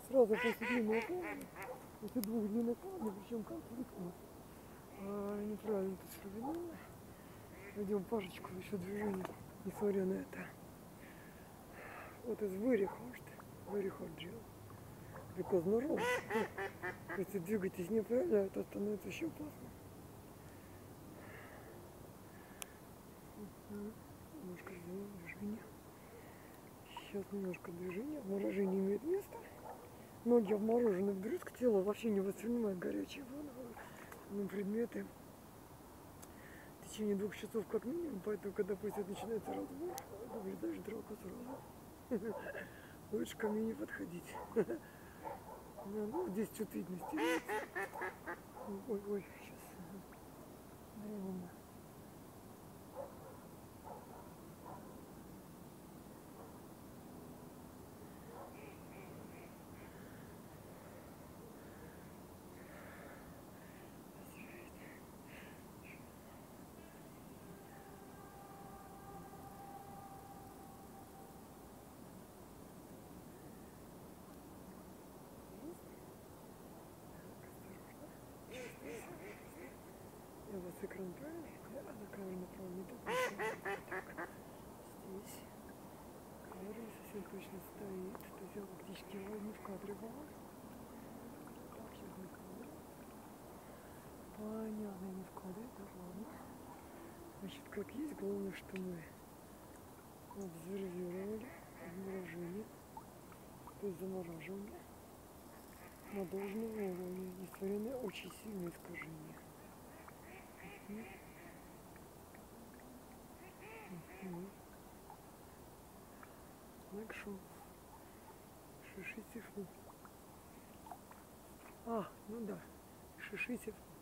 сразу после длинного плавания, после 2 длинных плаваний, причем конфликтных, неправильно тут сравнено. Пойдем Пашечку еще движение, несмотря на это. Вот из выреха, может, выреха джил. Because no room. Если двигаетесь неправильно, то становится еще опасно. Немножко сделаем движение. Сейчас немножко движения. Обморожение имеет место. Ноги обморожены вдрызг, тело вообще не воспринимает горячие предметы в течение 2 часов как минимум, поэтому когда пусть начинается разбор, наблюдаешь драку сразу. Лучше ко мне не подходить. Ну, здесь чувствительность теряется. Ой, сейчас. Временно. Я вас экран правильно? На камеру направо не так. Здесь. Камера не совсем точно стоит. То есть я фактически не в кадре была. Так, сейчас не в кадре. Понятно, не в кадре, так ладно. Значит, как есть, главное, что мы обсервировали обморожение, то есть замораживание на должном уровне, несмотря на очень сильные искажения. Так что Шишитев. Ну да, Шишитев.